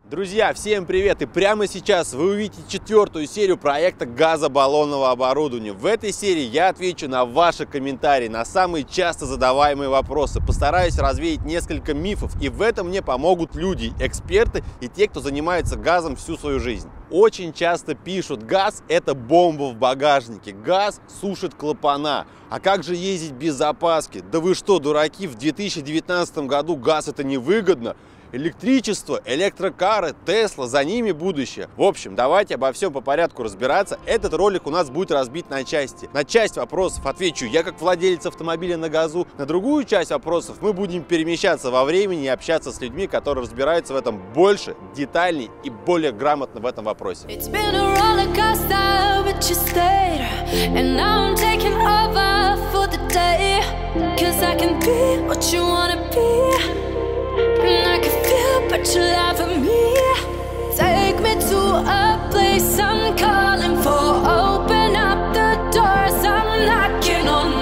Друзья, всем привет! И прямо сейчас вы увидите четвертую серию проекта газобаллонного оборудования. В этой серии я отвечу на ваши комментарии, на самые часто задаваемые вопросы. Постараюсь развеять несколько мифов, и в этом мне помогут люди, эксперты и те, кто занимается газом всю свою жизнь. Очень часто пишут: газ – это бомба в багажнике, газ сушит клапана. А как же ездить без запаски? Да вы что, дураки, в 2019 году газ это невыгодно? Электричество, электрокары, Тесла, за ними будущее. В общем, давайте обо всем по порядку разбираться. Этот ролик у нас будет разбит на части. На часть вопросов отвечу я как владелец автомобиля на газу. На другую часть вопросов мы будем перемещаться во времени и общаться с людьми, которые разбираются в этом больше, детальней и более грамотно в этом вопросе. And I can feel, but you lie for me. Take me to a place I'm calling for. Open up the doors, I'm knocking on.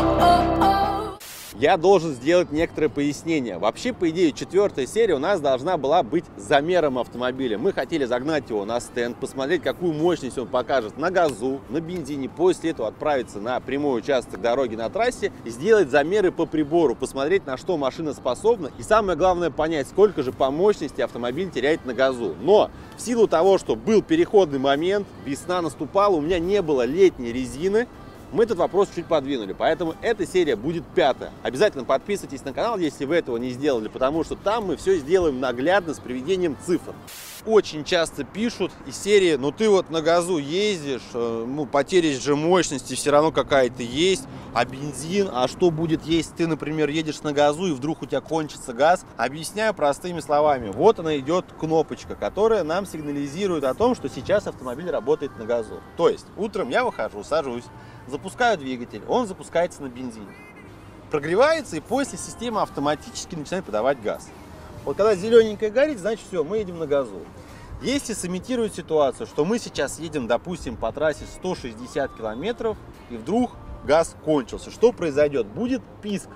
Я должен сделать некоторые пояснения. Вообще, по идее, четвертая серия у нас должна была быть замером автомобиля. Мы хотели загнать его на стенд, посмотреть, какую мощность он покажет на газу, на бензине. После этого отправиться на прямой участок дороги на трассе и сделать замеры по прибору, посмотреть, на что машина способна. И самое главное, понять, сколько же по мощности автомобиль теряет на газу. Но в силу того, что был переходный момент, весна наступала, у меня не было летней резины, мы этот вопрос чуть подвинули, поэтому эта серия будет пятая. Обязательно подписывайтесь на канал, если вы этого не сделали, потому что там мы все сделаем наглядно с приведением цифр. Очень часто пишут из серии: ну ты вот на газу ездишь, потеря же мощности все равно какая-то есть, а бензин, а что будет, если ты, например, едешь на газу и вдруг у тебя кончится газ? Объясняю простыми словами. Вот она идет кнопочка, которая нам сигнализирует о том, что сейчас автомобиль работает на газу. То есть утром я выхожу, сажусь, запускаю двигатель, он запускается на бензине, прогревается, и после система автоматически начинает подавать газ. Вот когда зелененькая горит, значит все, мы едем на газу. Если сымитировать ситуацию, что мы сейчас едем, допустим, по трассе 160 километров, и вдруг газ кончился, что произойдет? Будет писк.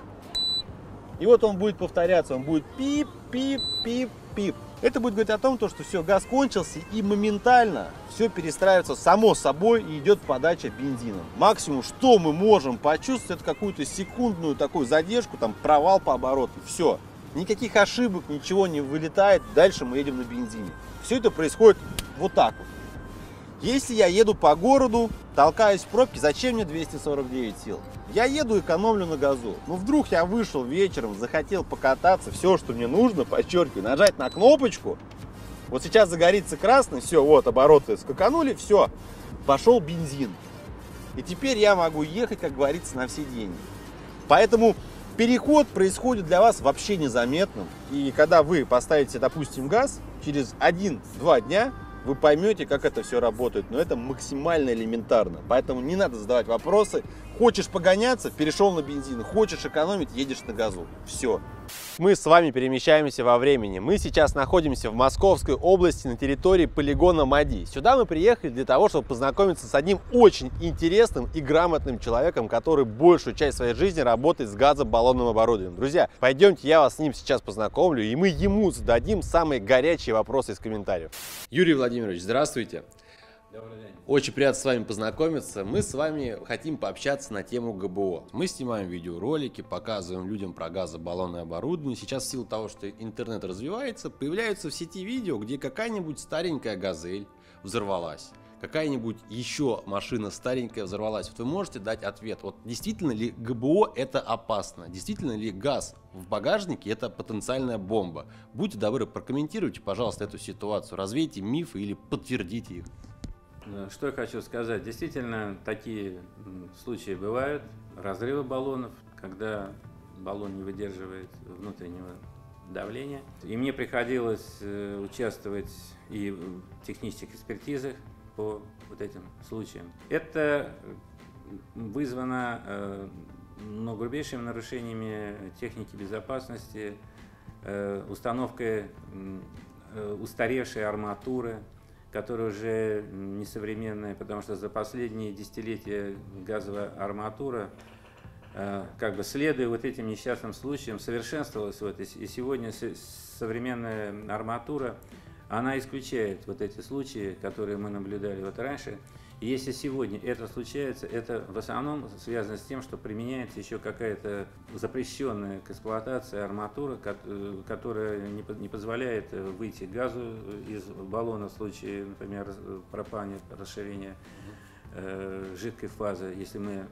И вот он будет повторяться, он будет пип-пип-пип-пип. Это будет говорить о том, что все, газ кончился, и моментально все перестраивается само собой и идет подача бензином. Максимум, что мы можем почувствовать, это какую-то секундную такую задержку, там провал по обороту, все. Никаких ошибок, ничего не вылетает, дальше мы едем на бензине. Все это происходит вот так вот. Если я еду по городу, толкаюсь в пробке, зачем мне 249 сил? Я еду, экономлю на газу. Но вдруг я вышел вечером, захотел покататься, все, что мне нужно, подчеркиваю, нажать на кнопочку. Вот сейчас загорится красный, все, вот обороты скаканули, все, пошел бензин. И теперь я могу ехать, как говорится, на все деньги. Поэтому переход происходит для вас вообще незаметным. И когда вы поставите, допустим, газ, через 1-2 дня вы поймете, как это все работает. Но это максимально элементарно. Поэтому не надо задавать вопросы. Хочешь погоняться, перешел на бензин. Хочешь экономить, едешь на газу. Все. Мы с вами перемещаемся во времени. Мы сейчас находимся в Московской области на территории полигона МАДИ. Сюда мы приехали для того, чтобы познакомиться с одним очень интересным и грамотным человеком, который большую часть своей жизни работает с газобаллонным оборудованием. Друзья, пойдемте, я вас с ним сейчас познакомлю, и мы ему зададим самые горячие вопросы из комментариев. Юрий Владимирович, здравствуйте. Добрый день. Очень приятно с вами познакомиться. Мы с вами хотим пообщаться на тему ГБО. Мы снимаем видеоролики, показываем людям про газобаллонное оборудование. Сейчас в силу того, что интернет развивается, появляются в сети видео, где какая-нибудь старенькая «Газель» взорвалась. Какая-нибудь еще машина старенькая взорвалась. Вот вы можете дать ответ, вот действительно ли ГБО это опасно? Действительно ли газ в багажнике это потенциальная бомба? Будьте добры, прокомментируйте, пожалуйста, эту ситуацию, развейте мифы или подтвердите их. Что я хочу сказать. Действительно, такие случаи бывают. Разрывы баллонов, когда баллон не выдерживает внутреннего давления. И мне приходилось участвовать и в технических экспертизах по вот этим случаям. Это вызвано грубейшими нарушениями техники безопасности, установкой устаревшей арматуры, которая уже несовременная, потому что за последние десятилетия газовая арматура, как бы следуя вот этим несчастным случаям, совершенствовалась. И сегодня современная арматура, она исключает вот эти случаи, которые мы наблюдали вот раньше. И если сегодня это случается, это в основном связано с тем, что применяется еще какая-то запрещенная к эксплуатации арматура, которая не позволяет выйти газу из баллона в случае, например, пропания, расширения жидкой фазы. Если мы,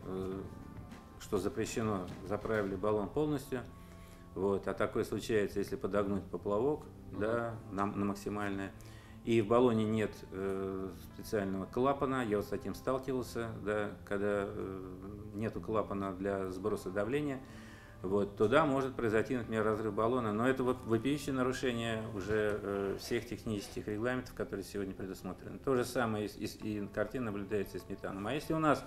что запрещено, заправили баллон полностью, вот, а такое случается, если подогнуть поплавок, да, на максимальное. И в баллоне нет специального клапана, я вот с этим сталкивался, да, когда нету клапана для сброса давления, вот, туда может произойти, например, разрыв баллона, но это вот вопиющее нарушение уже всех технических регламентов, которые сегодня предусмотрены. То же самое и картина наблюдается и с метаном. А если у нас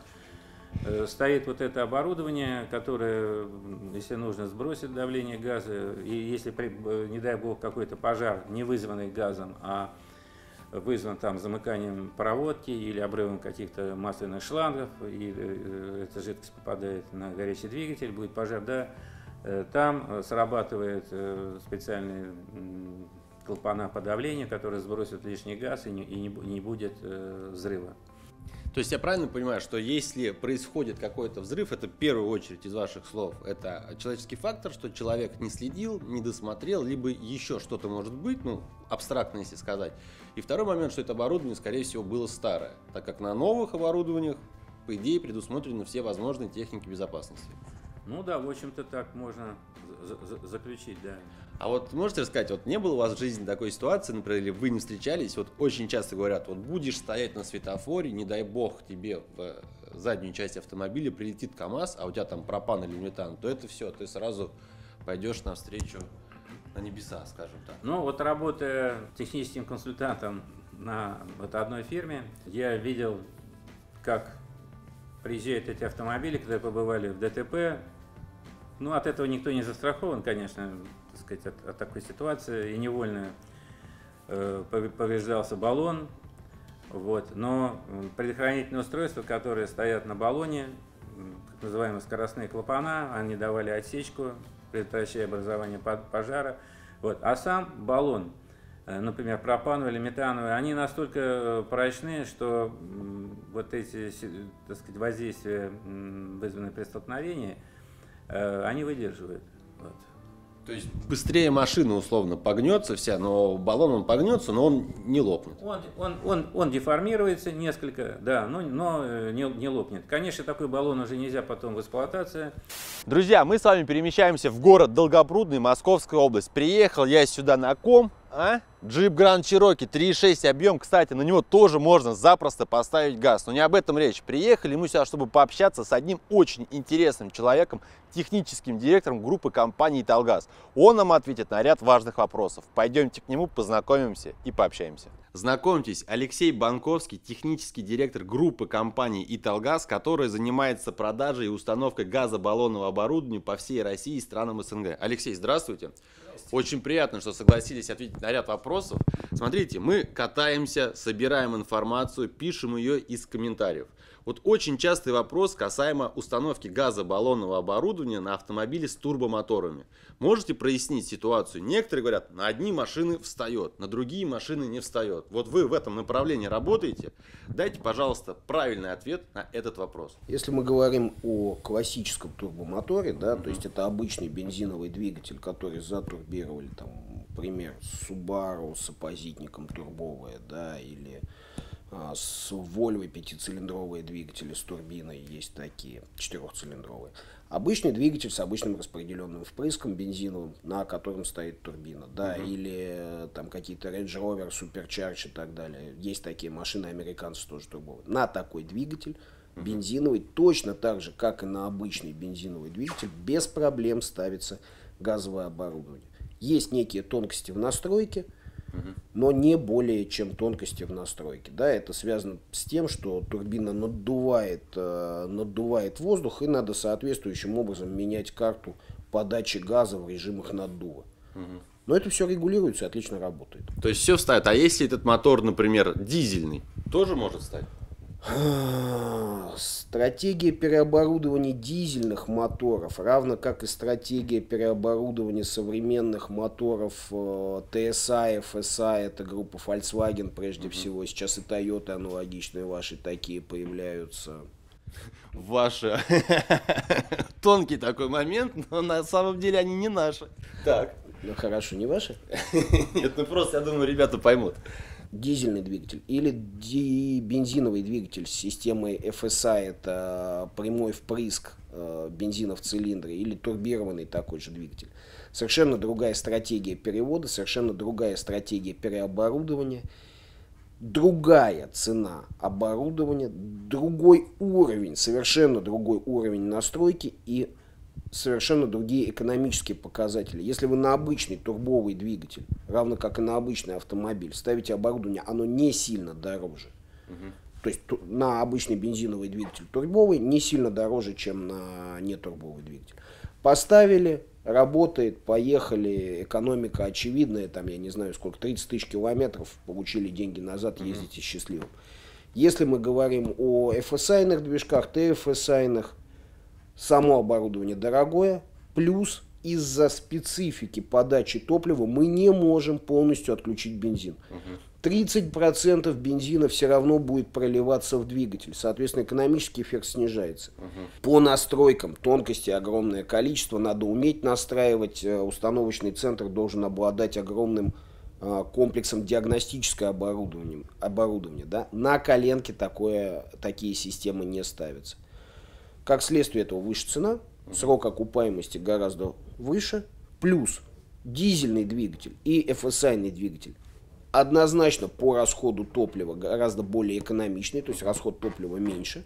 стоит вот это оборудование, которое, если нужно, сбросит давление газа, и если, не дай бог, какой-то пожар, не вызванный газом, а вызван там замыканием проводки или обрывом каких-то масляных шлангов, и эта жидкость попадает на горячий двигатель, будет пожар, да, там срабатывает специальные клапана подавления, которые сбросят лишний газ и не будет взрыва. То есть я правильно понимаю, что если происходит какой-то взрыв, это в первую очередь из ваших слов, это человеческий фактор, что человек не следил, не досмотрел, либо еще что-то может быть, ну, абстрактно если сказать. И второй момент, что это оборудование, скорее всего, было старое, так как на новых оборудованиях, по идее, предусмотрены все возможные техники безопасности. Ну да, в общем-то так можно заключить, да. А вот можете рассказать, вот не было у вас в жизни такой ситуации, например, или вы не встречались, вот очень часто говорят, вот будешь стоять на светофоре, не дай бог тебе в заднюю часть автомобиля прилетит КАМАЗ, а у тебя там пропан или метан, то это все, ты сразу пойдешь навстречу на небеса, скажем так. Ну вот работая техническим консультантом на вот одной фирме, я видел, как приезжают эти автомобили, которые побывали в ДТП. Ну, от этого никто не застрахован, конечно, так сказать, от такой ситуации, и невольно повреждался баллон. Вот. Но предохранительные устройства, которые стоят на баллоне, так называемые скоростные клапана, они давали отсечку, предотвращая образование пожара. Вот. А сам баллон, например, пропановый или метановый, они настолько прочны, что вот эти, так сказать, воздействия, вызванные при столкновении, они выдерживают. Вот. То есть быстрее машина условно погнется вся, но баллон он погнется, но он не лопнет. Он деформируется несколько, да, но не лопнет. Конечно, такой баллон уже нельзя потом в эксплуатации. Друзья, мы с вами перемещаемся в город Долгопрудный, Московская область. Приехал я сюда на ком? Jeep Grand Cherokee 3.6 объем, кстати, на него тоже можно запросто поставить газ, но не об этом речь. Приехали мы сюда, чтобы пообщаться с одним очень интересным человеком, техническим директором группы компании «Италгаз». Он нам ответит на ряд важных вопросов. Пойдемте к нему, познакомимся и пообщаемся. Знакомьтесь, Алексей Банковский, технический директор группы компании «Италгаз», которая занимается продажей и установкой газобаллонного оборудования по всей России и странам СНГ. Алексей, здравствуйте. Очень приятно, что согласились ответить на ряд вопросов. Смотрите, мы катаемся, собираем информацию, пишем ее из комментариев. Вот очень частый вопрос касаемо установки газобаллонного оборудования на автомобиле с турбомоторами. Можете прояснить ситуацию? Некоторые говорят, на одни машины встает, на другие машины не встает. Вот вы в этом направлении работаете. Дайте, пожалуйста, правильный ответ на этот вопрос. Если мы говорим о классическом турбомоторе, да, то есть это обычный бензиновый двигатель, который затурбировали, там, например, Subaru с оппозитником турбовая, да, или с Volvo пятицилиндровые двигатели с турбиной, есть такие, четырехцилиндровые. Обычный двигатель с обычным распределенным впрыском бензиновым, на котором стоит турбина, да, или там какие-то Range Rover, Supercharge и так далее. Есть такие машины, американцы тоже турбовые. На такой двигатель бензиновый, точно так же, как и на обычный бензиновый двигатель, без проблем ставится газовое оборудование. Есть некие тонкости в настройке, но не более чем тонкости в настройке. Да, это связано с тем, что турбина надувает воздух, и надо соответствующим образом менять карту подачи газа в режимах наддува. Но это все регулируется и отлично работает. То есть все встает. А если этот мотор, например, дизельный, тоже может встать? Стратегия переоборудования дизельных моторов, равно как и стратегия переоборудования современных моторов TSI, FSI, это группа Volkswagen прежде всего, сейчас и Toyota аналогичные ваши такие появляются. Ваши. Тонкий такой момент, но на самом деле они не наши. Так. Ну хорошо, не ваши? Нет, ну просто, я думаю, ребята поймут. Дизельный двигатель или бензиновый двигатель с системой FSI, это прямой впрыск бензина в цилиндре, или турбированный такой же двигатель. Совершенно другая стратегия перевода, совершенно другая стратегия переоборудования, другая цена оборудования, другой уровень, совершенно другой уровень настройки и совершенно другие экономические показатели. Если вы на обычный турбовый двигатель, равно как и на обычный автомобиль, ставите оборудование, оно не сильно дороже. То есть на обычный бензиновый двигатель турбовый не сильно дороже, чем на нетурбовый двигатель. Поставили, работает, поехали, экономика очевидная, там я не знаю сколько, 30 тысяч километров, получили деньги назад, ездите счастливым. Если мы говорим о FSI-ных движках, TFSI-ных, само оборудование дорогое, плюс из-за специфики подачи топлива мы не можем полностью отключить бензин. 30% бензина все равно будет проливаться в двигатель, соответственно, экономический эффект снижается. По настройкам тонкости огромное количество, надо уметь настраивать, установочный центр должен обладать огромным комплексом диагностического оборудования. Да? На коленке такие системы не ставятся. Как следствие этого выше цена, срок окупаемости гораздо выше, плюс дизельный двигатель и FSI-ный двигатель однозначно по расходу топлива гораздо более экономичный, то есть расход топлива меньше.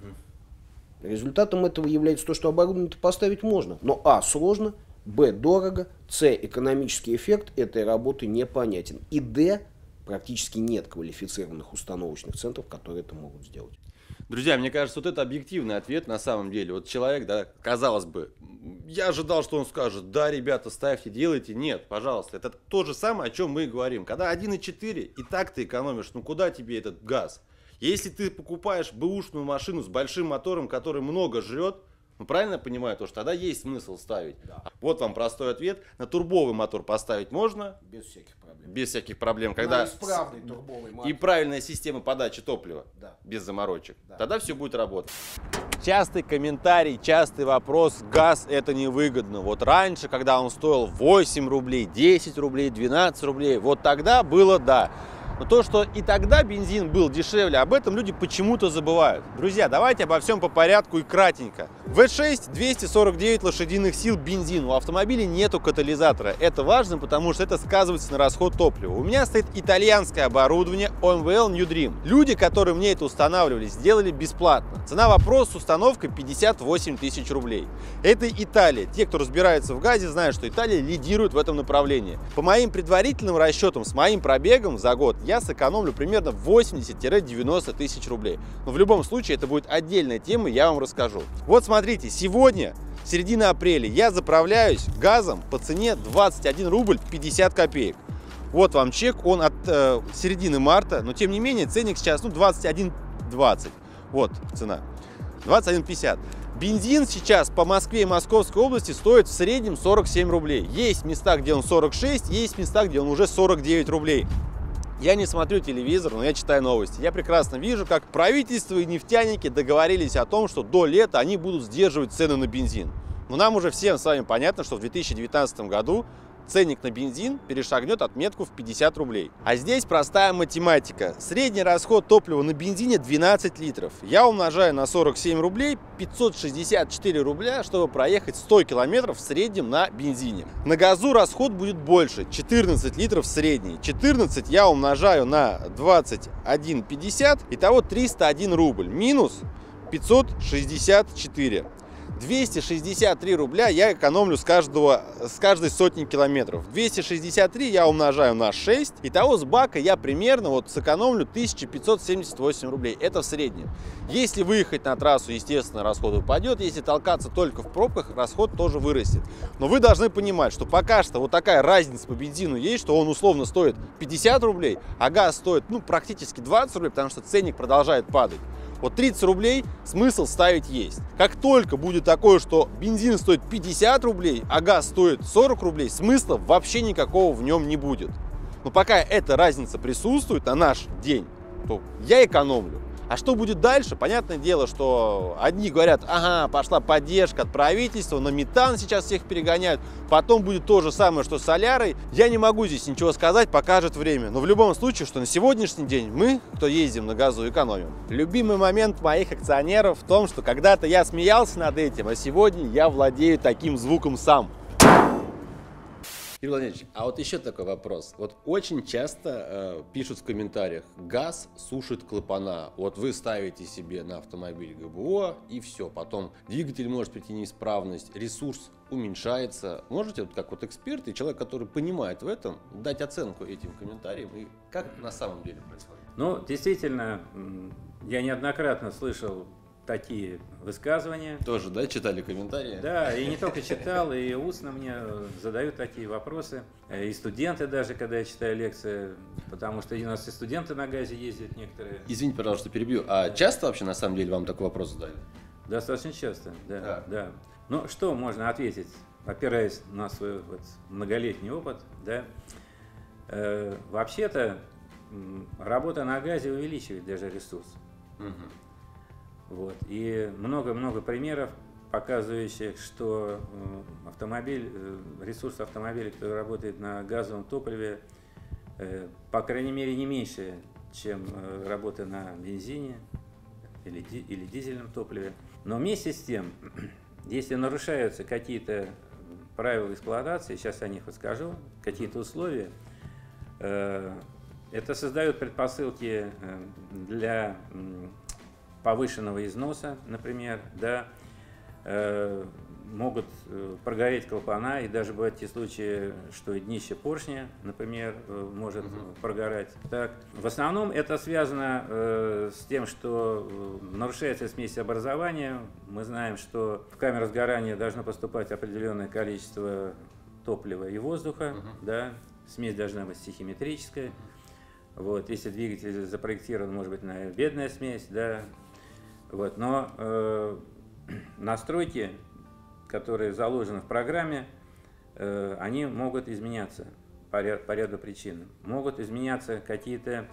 Результатом этого является то, что оборудование поставить можно, но сложно, дорого, экономический эффект этой работы непонятен, и практически нет квалифицированных установочных центров, которые это могут сделать. Друзья, мне кажется, вот это объективный ответ на самом деле. Вот человек, да, казалось бы, я ожидал, что он скажет: да, ребята, ставьте, делайте. Нет, пожалуйста, это то же самое, о чем мы говорим. Когда 1,4, и так ты экономишь, ну куда тебе этот газ? Если ты покупаешь бэушную машину с большим мотором, который много жрет, ну правильно я понимаю, то, что тогда есть смысл ставить. Да. Вот вам простой ответ. На турбовый мотор поставить можно. Без всяких проблем. Без всяких проблем. Когда исправный турбовый мотор. И правильная система подачи топлива. Да. Без заморочек. Да. Тогда все будет работать. Частый комментарий, частый вопрос: газ это невыгодно. Вот раньше, когда он стоил 8 рублей, 10 рублей, 12 рублей, вот тогда было да. Но то, что и тогда бензин был дешевле, об этом люди почему-то забывают. Друзья, давайте обо всем по порядку и кратенько. V6 249 лошадиных сил бензин. У автомобиля нету катализатора. Это важно, потому что это сказывается на расход топлива. У меня стоит итальянское оборудование OMVL New Dream. Люди, которые мне это устанавливали, сделали бесплатно. Цена вопроса с установкой 58 тысяч рублей. Это Италия. Те, кто разбирается в газе, знают, что Италия лидирует в этом направлении. По моим предварительным расчетам, с моим пробегом за год, я сэкономлю примерно 80-90 тысяч рублей. Но в любом случае это будет отдельная тема, я вам расскажу. Вот смотрите, сегодня, середина апреля, я заправляюсь газом по цене 21 рубль 50 копеек. Вот вам чек, он от середины марта, но тем не менее ценник сейчас 21,20. Вот цена, 21,50. Бензин сейчас по Москве и Московской области стоит в среднем 47 рублей. Есть места, где он 46, есть места, где он уже 49 рублей. Я не смотрю телевизор, но я читаю новости. Я прекрасно вижу, как правительство и нефтяники договорились о том, что до лета они будут сдерживать цены на бензин. Но нам уже всем с вами понятно, что в 2019 году ценник на бензин перешагнет отметку в 50 рублей. А здесь простая математика. Средний расход топлива на бензине 12 литров. Я умножаю на 47 рублей, 564 рубля, чтобы проехать 100 километров в среднем на бензине. На газу расход будет больше, 14 литров средний. 14 я умножаю на 21,50, итого 301 рубль. Минус 564. 263 рубля я экономлю с каждой сотни километров. 263 я умножаю на 6. Итого с бака я примерно сэкономлю 1578 рублей. Это в среднем. Если выехать на трассу, естественно, расход упадет. Если толкаться только в пробках, расход тоже вырастет. Но вы должны понимать, что пока что вот такая разница по бензину есть, что он условно стоит 50 рублей, а газ стоит практически 20 рублей, потому что ценник продолжает падать. Вот 30 рублей смысл ставить есть. Как только будет такое, что бензин стоит 50 рублей, а газ стоит 40 рублей, смысла вообще никакого в нем не будет. Но пока эта разница присутствует на наш день, то я экономлю. А что будет дальше? Понятное дело, что одни говорят, ага, пошла поддержка от правительства, на метан сейчас всех перегоняют. Потом будет то же самое, что с солярой. Я не могу здесь ничего сказать, покажет время. Но в любом случае, что на сегодняшний день мы, кто ездим на газу, экономим. Любимый момент моих акционеров в том, что когда-то я смеялся над этим, а сегодня я владею таким звуком сам. Юрий Владимирович, а вот еще такой вопрос. Вот очень часто пишут в комментариях, газ сушит клапана. Вот вы ставите себе на автомобиль ГБО и все. Потом двигатель может прийти неисправность, ресурс уменьшается. Можете, вот как вот эксперт и человек, который понимает в этом, дать оценку этим комментариям и как на самом деле происходит? Ну, действительно, я неоднократно слышал такие высказывания. Тоже, да, читали комментарии? Да, и не только читал, и устно мне задают такие вопросы. И студенты даже, когда я читаю лекции, потому что у нас и студенты на газе ездят некоторые. Извините, пожалуйста, перебью. А часто вообще, на самом деле, вам такой вопрос задали? Достаточно часто, да. Ну, что можно ответить, опираясь на свой вот многолетний опыт, да? Вообще-то, работа на газе увеличивает даже ресурс. Вот. И много-много примеров, показывающих, что ресурс автомобиля, который работает на газовом топливе, по крайней мере, не меньше, чем работа на бензине или дизельном топливе. Но вместе с тем, если нарушаются какие-то правила эксплуатации, сейчас о них расскажу, какие-то условия, это создает предпосылки для повышенного износа, например, да, могут прогореть клапана, и даже бывают те случаи, что и днище поршня, например, может прогорать. Так. В основном это связано с тем, что нарушается смесь образования. Мы знаем, что в камеру сгорания должно поступать определенное количество топлива и воздуха, да, смесь должна быть стихиметрическая. Вот. Если двигатель запроектирован, может быть, на бедная смесь, да. Вот. Но настройки, которые заложены в программе, они могут изменяться по ряду причин. Могут изменяться какие-то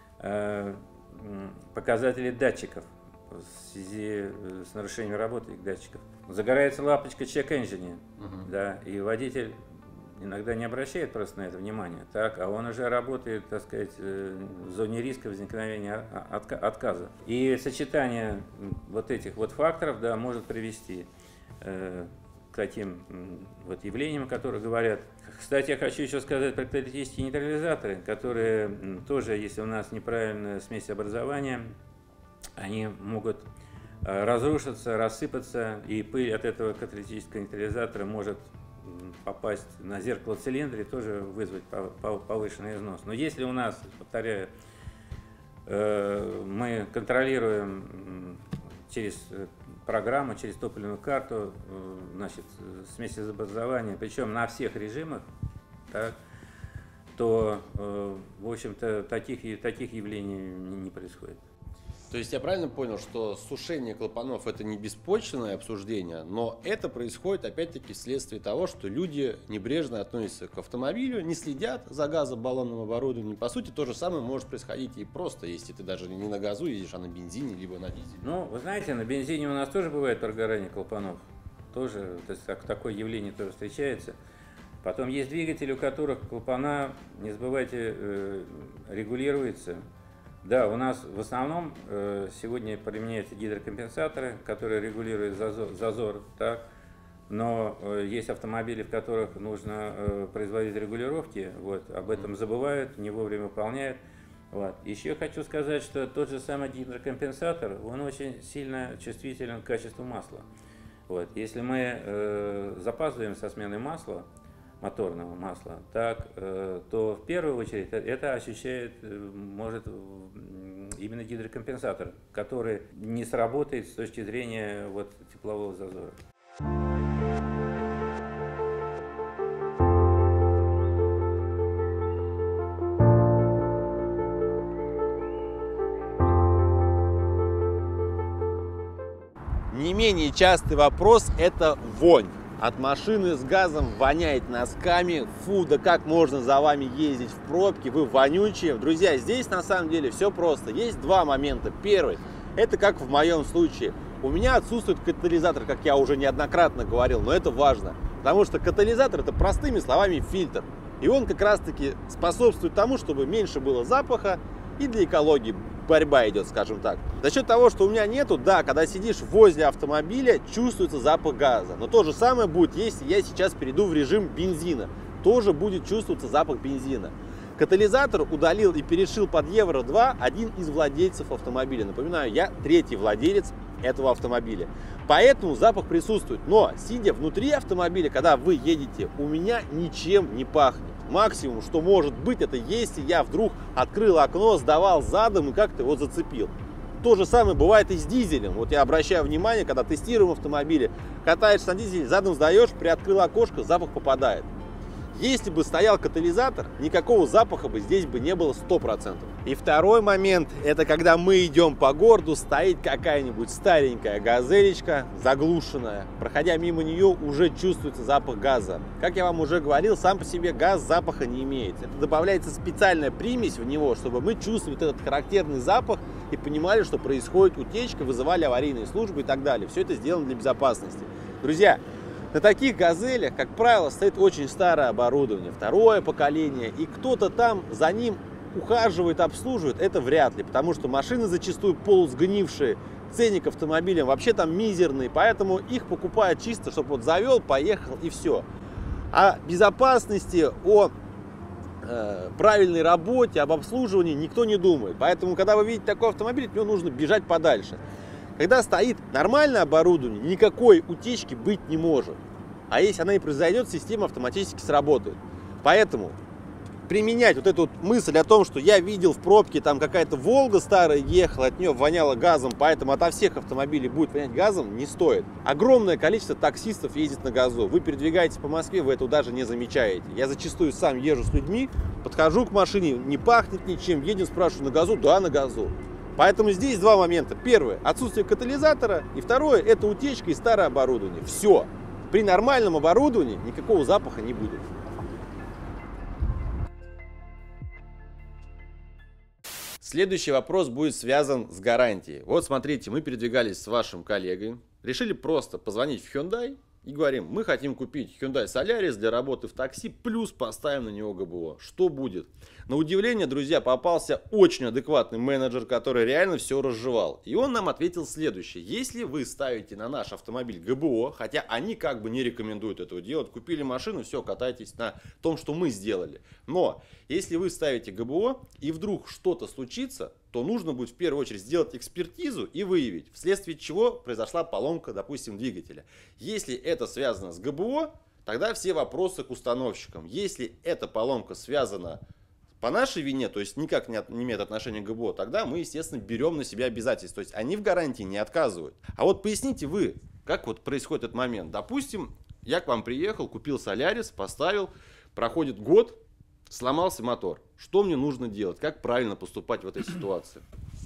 показатели датчиков в связи с нарушением работы датчиков. Загорается лампочка check engine, да, и водитель иногда не обращает просто на это внимание, так, а он уже работает, так сказать, в зоне риска возникновения отказа. И сочетание вот этих вот факторов, да, может привести к таким вот явлениям, о которых говорят. Кстати, я хочу еще сказать про каталитические нейтрализаторы, которые тоже, если у нас неправильная смесь образования, они могут разрушиться, рассыпаться, и пыль от этого каталитического нейтрализатора может попасть на зеркало цилиндра и тоже вызвать повышенный износ. Но если у нас, повторяю, мы контролируем через программу, через топливную карту, значит, смесь образования, причем на всех режимах, так, то, в общем-то, таких явлений не происходит. То есть я правильно понял, что сушение клапанов — это не беспочвенное обсуждение, но это происходит опять-таки вследствие того, что люди небрежно относятся к автомобилю, не следят за газобаллонным оборудованием. По сути, то же самое может происходить и просто, если ты даже не на газу едешь, а на бензине, либо на дизеле. Ну, вы знаете, на бензине у нас тоже бывает прогорание клапанов. Тоже, то есть, такое явление тоже встречается. Потом есть двигатели, у которых клапана, не забывайте, регулируется. Да, у нас в основном сегодня применяются гидрокомпенсаторы, которые регулируют зазор, так, но есть автомобили, в которых нужно производить регулировки, вот, об этом забывают, не вовремя выполняют. Вот. Еще хочу сказать, что тот же самый гидрокомпенсатор, он очень сильно чувствителен к качеству масла. Вот. Если мы запаздываем со сменой масла, моторного масла, так, то в первую очередь это ощущает, может, именно гидрокомпенсатор, который не сработает с точки зрения вот, теплового зазора. Не менее частый вопрос – это вонь. От машины с газом воняет носками. Фу, да как можно за вами ездить в пробке, вы вонючие. Друзья, здесь на самом деле все просто. Есть два момента. Первый – это как в моем случае. У меня отсутствует катализатор, как я уже неоднократно говорил, но это важно. Потому что катализатор – это простыми словами фильтр. И он как раз-таки способствует тому, чтобы меньше было запаха, и для экологии борьба идет, скажем так. За счет того, что у меня нету, да, когда сидишь возле автомобиля, чувствуется запах газа. Но то же самое будет, если я сейчас перейду в режим бензина. Тоже будет чувствоваться запах бензина. Катализатор удалил и перешил под Евро-2 один из владельцев автомобиля. Напоминаю, я третий владелец этого автомобиля. Поэтому запах присутствует. Но, сидя внутри автомобиля, когда вы едете, у меня ничем не пахнет. Максимум, что может быть, это если я вдруг открыл окно, сдавал задом и как-то его зацепил. То же самое бывает и с дизелем. Вот я обращаю внимание, когда тестируем автомобили, катаешься на дизеле, задом сдаешь, приоткрыл окошко, запах попадает. Если бы стоял катализатор, никакого запаха бы здесь бы не было 100%. И второй момент, это когда мы идем по городу, стоит какая-нибудь старенькая газелечка, заглушенная. Проходя мимо нее, уже чувствуется запах газа. Как я вам уже говорил, сам по себе газ запаха не имеет. Это добавляется специальная примесь в него, чтобы мы чувствовали этот характерный запах и понимали, что происходит утечка, вызывали аварийные службы и так далее. Все это сделано для безопасности. Друзья, на таких газелях, как правило, стоит очень старое оборудование, второе поколение, и кто-то там за ним ухаживает, обслуживает, это вряд ли, потому что машины зачастую полусгнившие, ценник автомобилям вообще там мизерный, поэтому их покупают чисто, чтобы вот завел, поехал и все. О безопасности, о правильной работе, об обслуживании никто не думает, поэтому, когда вы видите такой автомобиль, от него нужно бежать подальше. Когда стоит нормальное оборудование, никакой утечки быть не может. А если она и произойдет, система автоматически сработает. Поэтому применять вот эту вот мысль о том, что я видел в пробке, там какая-то Волга старая ехала, от нее воняло газом, поэтому ото всех автомобилей будет вонять газом, не стоит. Огромное количество таксистов ездит на газу. Вы передвигаетесь по Москве, вы этого даже не замечаете. Я зачастую сам езжу с людьми, подхожу к машине, не пахнет ничем, едем, спрашиваю, на газу? Да, на газу. Поэтому здесь два момента. Первое – отсутствие катализатора. И второе – это утечка и старое оборудование. Все. При нормальном оборудовании никакого запаха не будет. Следующий вопрос будет связан с гарантией. Вот смотрите, мы передвигались с вашим коллегой. Решили просто позвонить в Hyundai и говорим, мы хотим купить Hyundai Solaris для работы в такси, плюс поставим на него ГБО. Что будет? На удивление, друзья, попался очень адекватный менеджер, который реально все разжевал. И он нам ответил следующее. Если вы ставите на наш автомобиль ГБО, хотя они как бы не рекомендуют этого делать, купили машину, все, катайтесь на том, что мы сделали. Но если вы ставите ГБО и вдруг что-то случится, то нужно будет в первую очередь сделать экспертизу и выявить, вследствие чего произошла поломка, допустим, двигателя. Если это связано с ГБО, тогда все вопросы к установщикам. Если эта поломка связана по нашей вине, то есть никак не имеет отношения к ГБО, тогда мы, естественно, берем на себя обязательства. То есть они в гарантии не отказывают. А вот поясните вы, как вот происходит этот момент. Допустим, я к вам приехал, купил Солярис, поставил, проходит год, сломался мотор. Что мне нужно делать? Как правильно поступать в этой ситуации?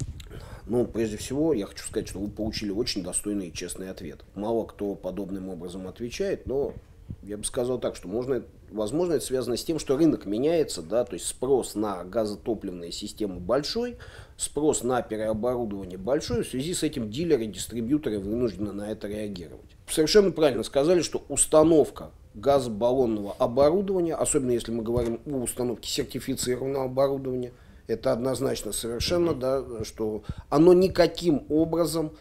Ну, прежде всего, я хочу сказать, что вы получили очень достойный и честный ответ. Мало кто подобным образом отвечает, но я бы сказал так, что возможно, это связано с тем, что рынок меняется, да, то есть спрос на газотопливные системы большой, спрос на переоборудование большой, в связи с этим дилеры, дистрибьюторы вынуждены на это реагировать. Совершенно правильно сказали, что установка газобаллонного оборудования, особенно если мы говорим о установке сертифицированного оборудования, это однозначно совершенно, да, что оно никаким образом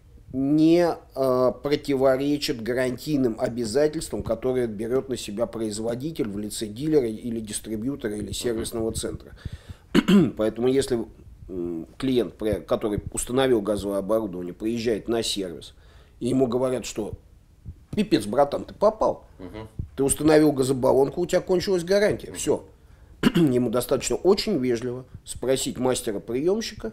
не противоречит гарантийным обязательствам, которые берет на себя производитель в лице дилера или дистрибьютора или сервисного центра. Поэтому если клиент, который установил газовое оборудование, приезжает на сервис, и ему говорят, что пипец, братан, ты попал, ты установил газобаллонку, у тебя кончилась гарантия, все. Ему достаточно очень вежливо спросить мастера-приемщика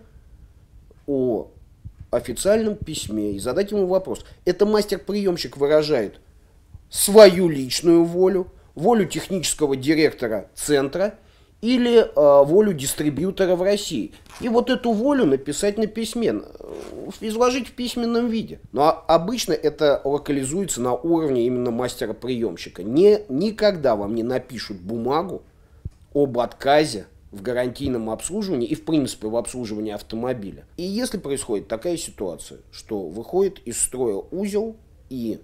о официальном письме и задать ему вопрос. Это мастер-приемщик выражает свою личную волю, волю технического директора центра или волю дистрибьютора в России. И вот эту волю написать на письме, изложить в письменном виде. Но обычно это локализуется на уровне именно мастера-приемщика. Никогда вам не напишут бумагу об отказе в гарантийном обслуживании и, в принципе, в обслуживании автомобиля. И если происходит такая ситуация, что выходит из строя узел и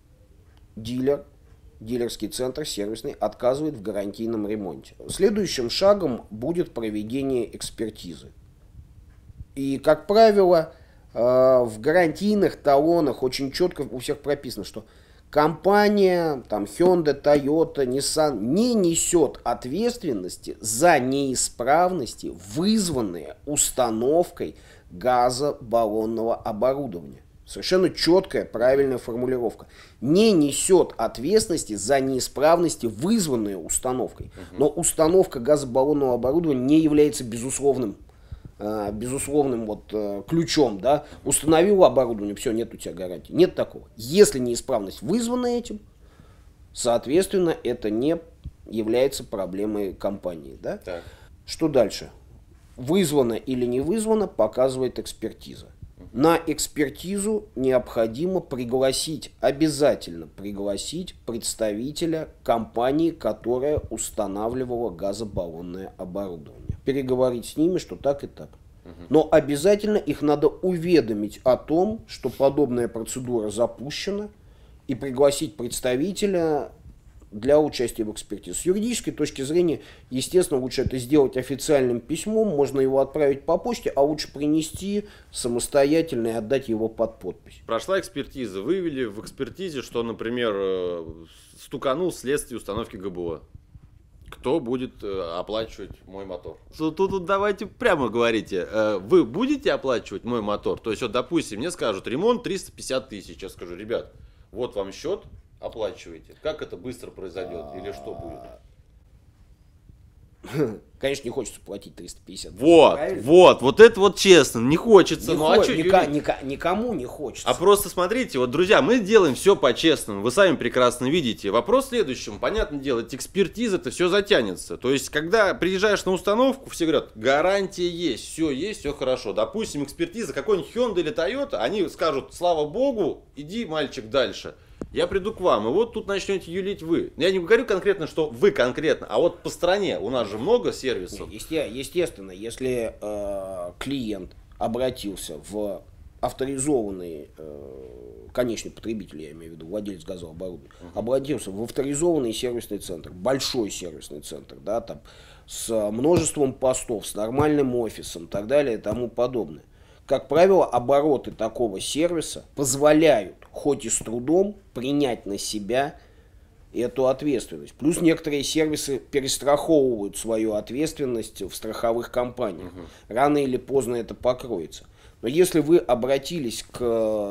дилерский центр сервисный отказывает в гарантийном ремонте. Следующим шагом будет проведение экспертизы. И, как правило, в гарантийных талонах очень четко у всех прописано, что компания, там, Hyundai, Toyota, Nissan не несет ответственности за неисправности, вызванные установкой газобаллонного оборудования. Совершенно четкая, правильная формулировка. Не несет ответственности за неисправности, вызванные установкой. Но установка газобаллонного оборудования не является безусловным ключом, да, установил оборудование, все, нет у тебя гарантии. Нет такого. Если неисправность вызвана этим, соответственно, это не является проблемой компании, да. Так. Что дальше? Вызвано или не вызвано, показывает экспертиза. На экспертизу необходимо обязательно пригласить представителя компании, которая устанавливала газобаллонное оборудование. Переговорить с ними, что так и так. Но обязательно их надо уведомить о том, что подобная процедура запущена, и пригласить представителя для участия в экспертизе. С юридической точки зрения, естественно, лучше это сделать официальным письмом, можно его отправить по почте, а лучше принести самостоятельно и отдать его под подпись. Прошла экспертиза, выявили в экспертизе, что, например, стуканул вследствие установки ГБО. Кто будет оплачивать мой мотор? Тут давайте прямо говорите, вы будете оплачивать мой мотор? То есть, вот, допустим, мне скажут, ремонт 350 тысяч, я скажу, ребят, вот вам счет, оплачиваете. Как это быстро произойдет или что будет? Конечно, не хочется платить 350. Вот это вот честно, не хочется. Никому не хочется. А просто смотрите, вот, друзья, мы делаем все по-честному, вы сами прекрасно видите. Вопрос в следующем, понятное дело, экспертиза, это все затянется. То есть, когда приезжаешь на установку, все говорят, гарантия есть, все хорошо. Допустим, экспертиза, какой-нибудь Hyundai или Toyota, они скажут, слава богу, иди, мальчик, дальше. Я приду к вам, и вот тут начнете юлить вы. Я не говорю конкретно, что вы конкретно, а вот по стране у нас же много сервисов. Естественно, если клиент обратился в авторизованный, конечный потребитель, я имею в виду, владелец газового оборудования, обратился в авторизованный сервисный центр, большой сервисный центр, да, там, с множеством постов, с нормальным офисом и так далее и тому подобное. Как правило, обороты такого сервиса позволяют, хоть и с трудом, принять на себя эту ответственность. Плюс некоторые сервисы перестраховывают свою ответственность в страховых компаниях. Рано или поздно это покроется. Но если вы обратились к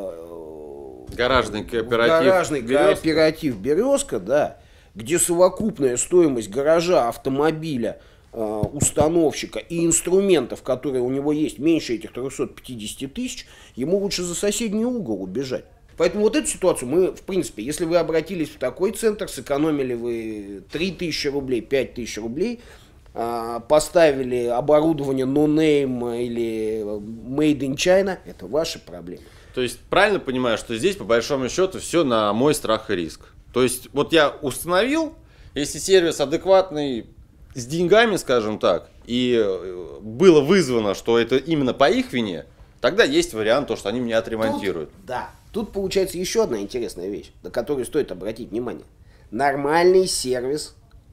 гаражный кооператив «Березка», да, где совокупная стоимость гаража, автомобиля, установщика и инструментов, которые у него есть, меньше этих 350 тысяч, ему лучше за соседний угол убежать. Поэтому вот эту ситуацию мы, в принципе, если вы обратились в такой центр, сэкономили вы 3000 рублей, 5000 рублей, поставили оборудование no name или made in China, это ваши проблемы. То есть правильно понимаю, что здесь по большому счету все на мой страх и риск. То есть вот я установил, если сервис адекватный, с деньгами, скажем так, и было вызвано, что это именно по их вине, тогда есть вариант, то, что они меня отремонтируют. Тут получается еще одна интересная вещь, на которую стоит обратить внимание. Нормальный сервис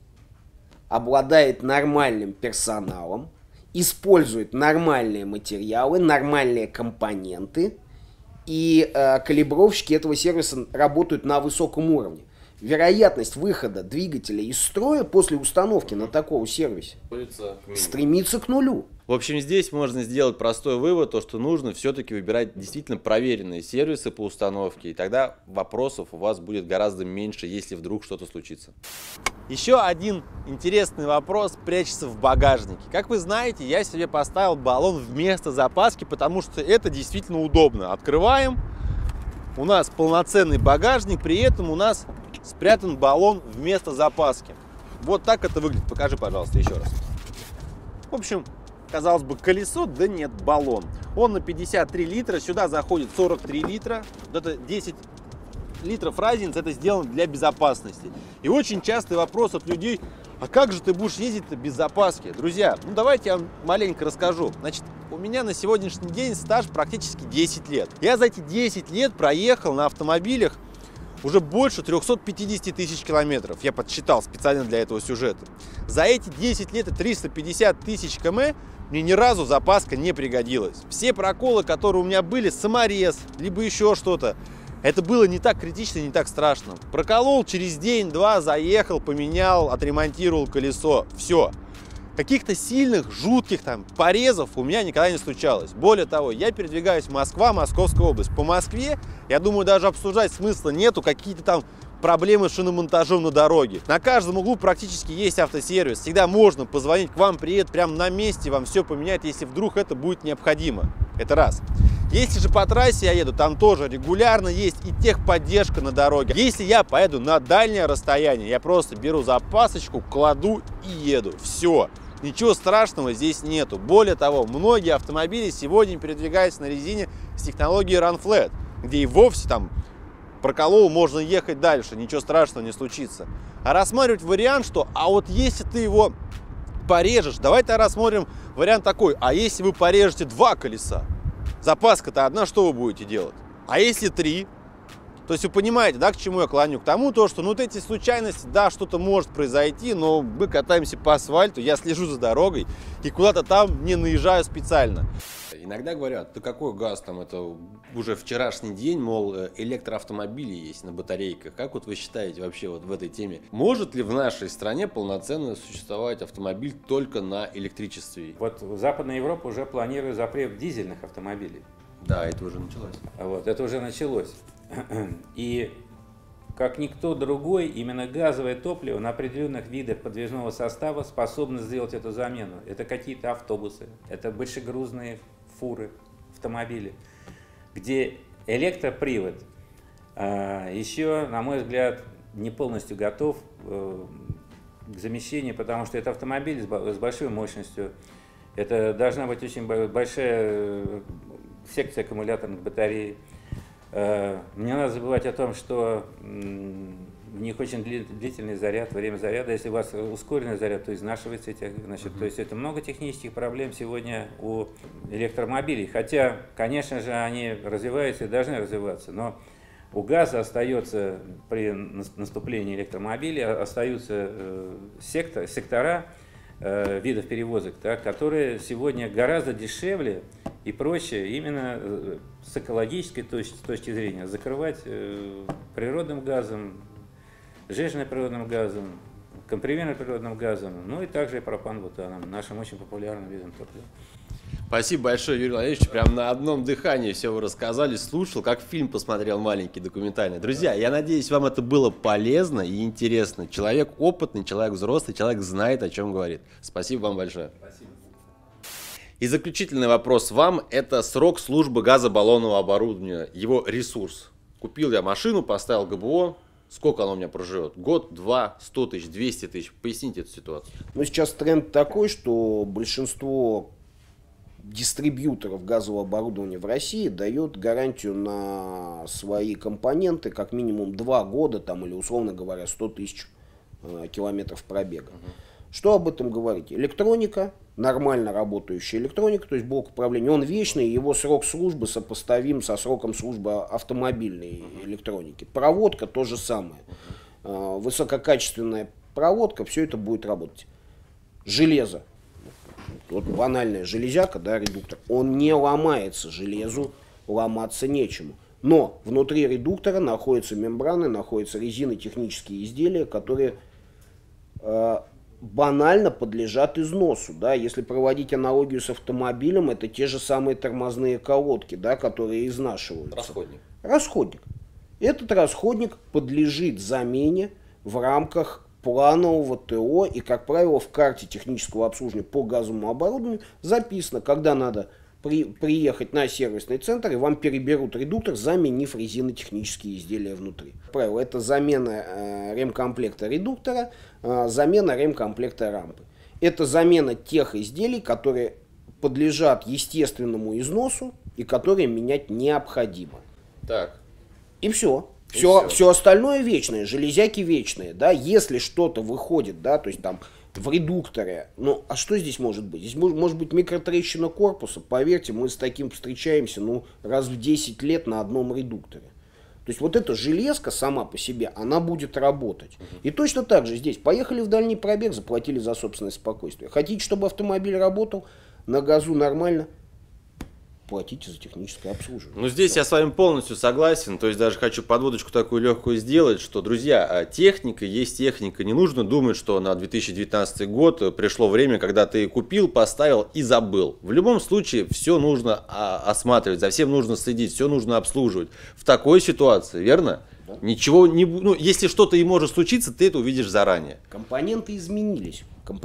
обладает нормальным персоналом, использует нормальные материалы, нормальные компоненты, и калибровщики этого сервиса работают на высоком уровне. Вероятность выхода двигателя из строя после установки на таком сервисе стремится к нулю. В общем, здесь можно сделать простой вывод, то, что нужно все-таки выбирать действительно проверенные сервисы по установке, и тогда вопросов у вас будет гораздо меньше, если вдруг что-то случится. Еще один интересный вопрос прячется в багажнике. Как вы знаете, я себе поставил баллон вместо запаски, потому что это действительно удобно. Открываем, у нас полноценный багажник, при этом у нас спрятан баллон вместо запаски. Вот так это выглядит. Покажи, пожалуйста, еще раз. В общем, казалось бы, колесо, да нет, баллон. Он на 53 литра, сюда заходит 43 литра. Вот это 10 литров разницы, это сделано для безопасности. И очень частый вопрос от людей: а как же ты будешь ездить-то без запаски? Друзья, ну давайте я вам маленько расскажу. Значит, у меня на сегодняшний день стаж практически 10 лет. Я за эти 10 лет проехал на автомобилях уже больше 350 тысяч километров. Я подсчитал специально для этого сюжета. За эти 10 лет и 350 тысяч км мне ни разу запаска не пригодилась. Все проколы, которые у меня были, саморез, либо еще что-то, это было не так критично, не так страшно. Проколол, через день-два заехал, поменял, отремонтировал колесо. Все. Каких-то сильных, жутких там порезов у меня никогда не случалось. Более того, я передвигаюсь Москва, Московская область. По Москве, я думаю, даже обсуждать смысла нету, какие-то там проблемы с шиномонтажом на дороге. На каждом углу практически есть автосервис. Всегда можно позвонить, к вам приедет прямо на месте, вам все поменяет, если вдруг это будет необходимо. Это раз. Если же по трассе я еду, там тоже регулярно есть и техподдержка на дороге. Если я поеду на дальнее расстояние, я просто беру запасочку, кладу и еду. Все. Ничего страшного здесь нету. Более того, многие автомобили сегодня передвигаются на резине с технологией Run Flat, где и вовсе там проколол, можно ехать дальше, ничего страшного не случится. А рассматривать вариант, что а вот если ты его порежешь, давайте рассмотрим вариант такой: а если вы порежете два колеса, запаска-то одна, что вы будете делать? А если три? То есть вы понимаете, да, к чему я клоню? К тому, что ну, вот эти случайности, да, что-то может произойти, но мы катаемся по асфальту, я слежу за дорогой и куда-то там не наезжаю специально. Иногда говорят: да какой газ там, это уже вчерашний день, мол, электроавтомобили есть на батарейках. Как вот вы считаете вообще вот в этой теме? Может ли в нашей стране полноценно существовать автомобиль только на электричестве? Вот Западная Европа уже планирует запрет дизельных автомобилей. Да, это уже началось. Вот, это уже началось. И как никто другой, именно газовое топливо на определенных видах подвижного состава способно сделать эту замену. Это какие-то автобусы, это большегрузные фуры, автомобили, где электропривод еще, на мой взгляд, не полностью готов к замещению, потому что это автомобиль с большой мощностью. Это должна быть очень большая секция аккумуляторных батарей. Не надо забывать о том, что в них очень длительный заряд, время заряда. Если у вас ускоренный заряд, то изнашивается эти, значит, то есть это много технических проблем сегодня у электромобилей. Хотя, конечно же, они развиваются и должны развиваться, но у газа остается при наступлении электромобилей остаются сектора видов перевозок, да, которые сегодня гораздо дешевле и проще именно с экологической точки зрения закрывать природным газом, сжиженным природным газом, компримированным природным газом, ну и также и пропан-бутаном, нашим очень популярным видом топлива. Спасибо большое, Юрий Владимирович. Прям на одном дыхании все вы рассказали, слушал, как фильм посмотрел маленький, документальный. Друзья, я надеюсь, вам это было полезно и интересно. Человек опытный, человек взрослый, человек знает, о чем говорит. Спасибо вам большое. Спасибо. И заключительный вопрос вам – это срок службы газобаллонного оборудования, его ресурс. Купил я машину, поставил ГБО. Сколько оно у меня проживет? Год, два, 100 тысяч, 200 тысяч? Поясните эту ситуацию. Ну, сейчас тренд такой, что большинство дистрибьюторов газового оборудования в России дает гарантию на свои компоненты как минимум 2 года там, или, условно говоря, 100 тысяч километров пробега. Что об этом говорить? Электроника, нормально работающая электроника, то есть блок управления, он вечный, его срок службы сопоставим со сроком службы автомобильной электроники. Проводка то же самое. Высококачественная проводка, все это будет работать. Железо. Вот банальная железяка, да, редуктор, он не ломается, железу ломаться нечему. Но внутри редуктора находятся мембраны, находятся резины, технические изделия, которые банально подлежат износу. Да. Если проводить аналогию с автомобилем, это те же самые тормозные колодки, да, которые изнашиваются. Расходник. Расходник. Этот расходник подлежит замене в рамках планового ТО, и, как правило, в карте технического обслуживания по газовому оборудованию записано, когда надо приехать на сервисный центр, и вам переберут редуктор, заменив резинотехнические изделия внутри. Как правило, это замена ремкомплекта редуктора, замена ремкомплекта рампы. это замена тех изделий, которые подлежат естественному износу и которые менять необходимо. Так. И все. Все остальное вечное, железяки вечные, да, если что-то выходит, да, то есть там в редукторе, ну, а что здесь может быть? Здесь может быть микротрещина корпуса, поверьте, мы с таким встречаемся, ну, раз в 10 лет на одном редукторе. То есть вот эта железка сама по себе, она будет работать. И точно так же здесь, поехали в дальний пробег, заплатили за собственное спокойствие. Хотите, чтобы автомобиль работал на газу нормально? Платите за техническое обслуживание. Ну, здесь я с вами полностью согласен. То есть даже хочу подводочку такую легкую сделать, что, друзья, техника есть техника. Не нужно думать, что на 2019 год пришло время, когда ты купил, поставил и забыл. В любом случае все нужно осматривать, за всем нужно следить, все нужно обслуживать. В такой ситуации, верно? Да. Ничего не... Ну, если что-то и может случиться, ты это увидишь заранее. Компоненты изменились.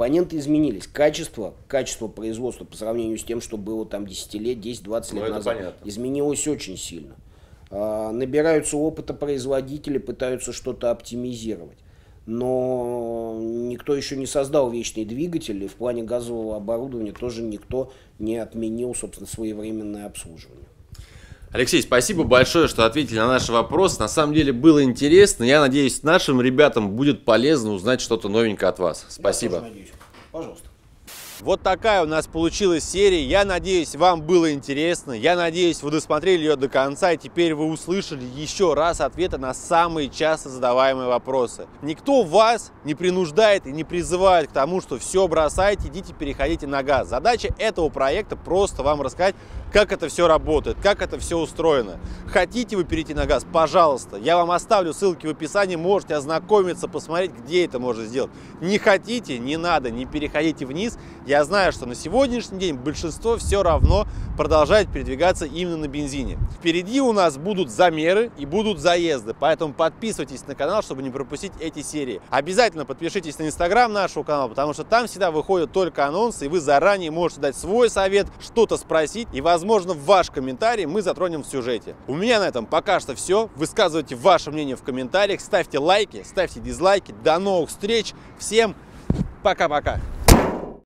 Качество производства по сравнению с тем, что было там 10 лет, 10-20 лет назад, понятно, изменилось очень сильно. Набираются опыта производители, пытаются что-то оптимизировать. Но никто еще не создал вечный двигатель, и в плане газового оборудования тоже никто не отменил, собственно, своевременное обслуживание. Алексей, спасибо большое, что ответили на наши вопросы. На самом деле было интересно. Я надеюсь, нашим ребятам будет полезно узнать что-то новенькое от вас. Спасибо. Я тоже надеюсь. Пожалуйста. Вот такая у нас получилась серия. Я надеюсь, вам было интересно. Я надеюсь, вы досмотрели ее до конца, и теперь вы услышали еще раз ответы на самые часто задаваемые вопросы. Никто вас не принуждает и не призывает к тому, что все бросайте, идите, переходите на газ. Задача этого проекта просто вам рассказать, как это все работает, как это все устроено. Хотите вы перейти на газ? Пожалуйста. Я вам оставлю ссылки в описании, можете ознакомиться, посмотреть, где это можно сделать. Не хотите? Не надо, не переходите вниз. Я знаю, что на сегодняшний день большинство все равно продолжает передвигаться именно на бензине. Впереди у нас будут замеры и будут заезды, поэтому подписывайтесь на канал, чтобы не пропустить эти серии. Обязательно подпишитесь на инстаграм нашего канала, потому что там всегда выходят только анонсы, и вы заранее можете дать свой совет, что-то спросить, и, возможно, ваш комментарий мы затронем в сюжете. У меня на этом пока что все. Высказывайте ваше мнение в комментариях, ставьте лайки, ставьте дизлайки. До новых встреч. Всем пока-пока.